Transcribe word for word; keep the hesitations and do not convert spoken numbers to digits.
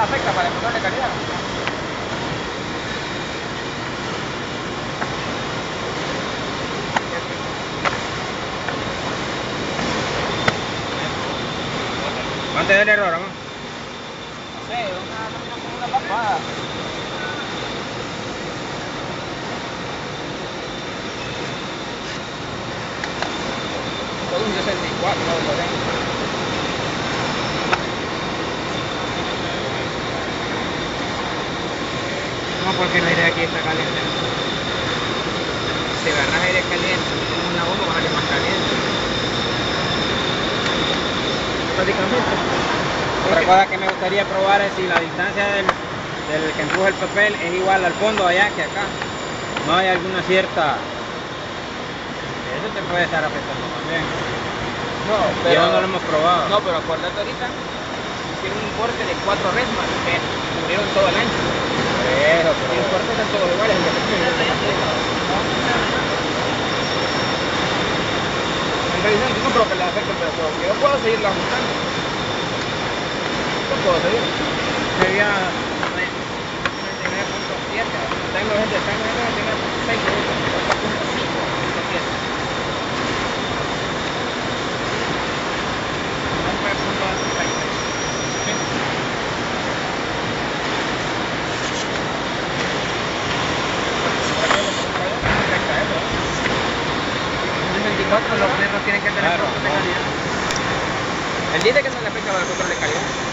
afecta para el control de calidad. ¿Cuánto es el error, amor? No sé, una, como una papada. Por un sesenta y cuatro, no, por ahí. No, porque el aire de aquí está caliente. Si agarras aire caliente, como una bomba, va a salir más caliente. Prácticamente. Otra cosa que me gustaría probar es si la distancia del, del que empuja el papel es igual al fondo allá que acá. No hay alguna cierta... Eso te puede estar afectando también. No, Y pero... eso no lo hemos probado. No, pero acuérdate ahorita, tiene un corte de cuatro resmas que cubrieron todo el ancho. Eso, pero... Y los cortes están todos iguales. En realidad no creo que les afecte, pero yo puedo seguirlo ajustando. Yo puedo seguir. Sería noventa y nueve punto siete. Tengo gente, tengo gente que tiene seis minutos, ocho punto cinco, punto siete. nueve punto sesenta y seis. veinticuatro los perros tienen que tener Claro, control de no. calidad. Él dice que no le afecta al control de calidad.